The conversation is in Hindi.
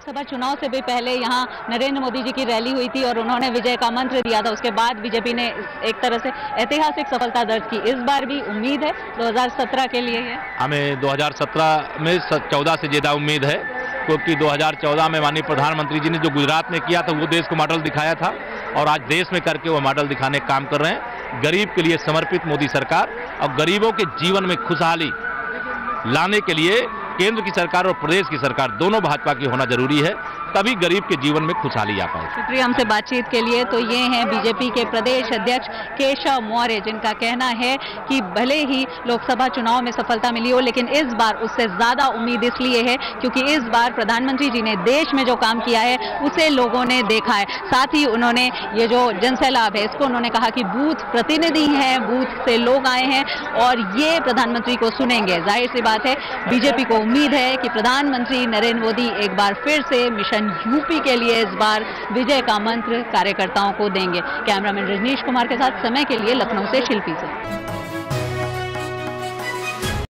लोकसभा चुनाव से भी पहले यहाँ नरेंद्र मोदी जी की रैली हुई थी और उन्होंने विजय का मंत्र दिया था। उसके बाद बीजेपी ने एक तरह से ऐतिहासिक सफलता दर्ज की। इस बार भी उम्मीद है 2017 के लिए है। हमें 2017 में 14 से ज्यादा उम्मीद है, क्योंकि 2014 में माननीय प्रधानमंत्री जी ने जो गुजरात में किया था वो देश को मॉडल दिखाया था और आज देश में करके वो मॉडल दिखाने का काम कर रहे हैं। गरीब के लिए समर्पित मोदी सरकार और गरीबों के जीवन में खुशहाली लाने के लिए केंद्र की सरकार और प्रदेश की सरकार दोनों भाजपा की होना जरूरी है, तभी गरीब के जीवन में खुशहाली आ पाए। शुक्रिया हमसे बातचीत के लिए। तो ये हैं बीजेपी के प्रदेश अध्यक्ष केशव मौर्य, जिनका कहना है कि भले ही लोकसभा चुनाव में सफलता मिली हो, लेकिन इस बार उससे ज्यादा उम्मीद इसलिए है क्योंकि इस बार प्रधानमंत्री जी ने देश में जो काम किया है उसे लोगों ने देखा है। साथ ही उन्होंने ये जो जनसैलाब है इसको उन्होंने कहा कि बूथ प्रतिनिधि हैं, बूथ से लोग आए हैं और ये प्रधानमंत्री को सुनेंगे। जाहिर सी बात है बीजेपी को उम्मीद है कि प्रधानमंत्री नरेंद्र मोदी एक बार फिर से मिशन यूपी के लिए इस बार विजय का मंत्र कार्यकर्ताओं को देंगे। कैमरामैन रजनीश कुमार के साथ समय के लिए लखनऊ से शिल्पी से।